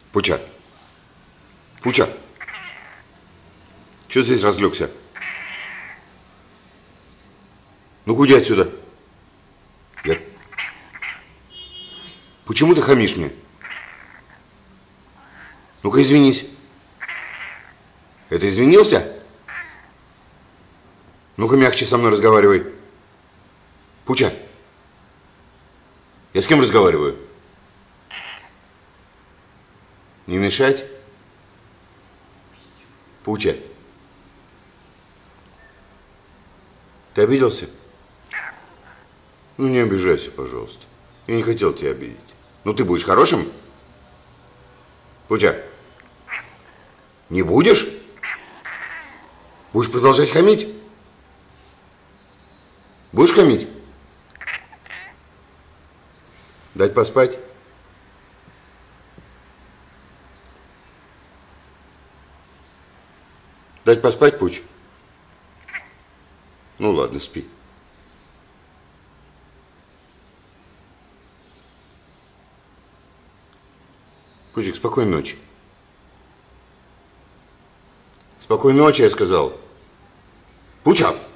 Пуча. Пуча. Чего здесь разлегся? Ну-ка, уйди отсюда. Почему ты хамишь мне? Ну-ка, извинись. Это извинился? Ну-ка, мягче со мной разговаривай. Пуча. Я с кем разговариваю? Не мешать? Пуча. Ты обиделся? Ну, не обижайся, пожалуйста. Я не хотел тебя обидеть. Ну, ты будешь хорошим? Пуча. Не будешь? Будешь продолжать хамить? Будешь хамить? Дать поспать? Дать поспать, Пуч? Ну ладно, спи. Пучик, спокойной ночи. Спокойной ночи, я сказал. Пуча!